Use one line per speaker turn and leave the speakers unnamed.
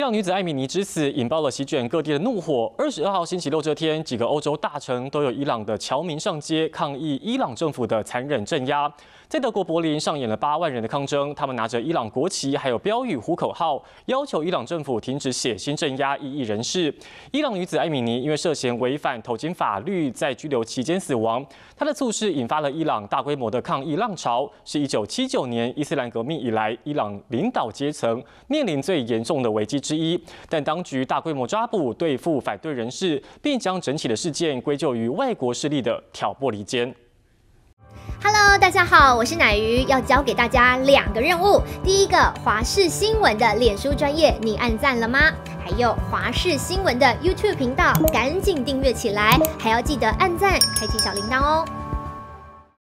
朗女子艾米尼之死引爆了席卷各地的怒火。22号星期六这天，几个欧洲大城都有伊朗的侨民上街抗议伊朗政府的残忍镇压。在德国柏林上演了8万人的抗争，他们拿着伊朗国旗还有标语呼口号，要求伊朗政府停止血腥镇压异议人士。伊朗女子艾米尼因为涉嫌违反头巾法律，在拘留期间死亡。她的猝逝引发了伊朗大规模的抗议浪潮，是1979年伊斯兰革命以来伊朗领导阶层面临最严重的危机之一。但当局大规模抓捕对付反对人士，并将整起的事件归咎于外国势力的挑拨离间。
Hello， 大家好，我是乃瑜，要教给大家2个任务。第一个，华视新闻的脸书专页，你按赞了吗？还有华视新闻的 YouTube 频道，赶紧订阅起来，还要记得按赞，开启小铃铛哦。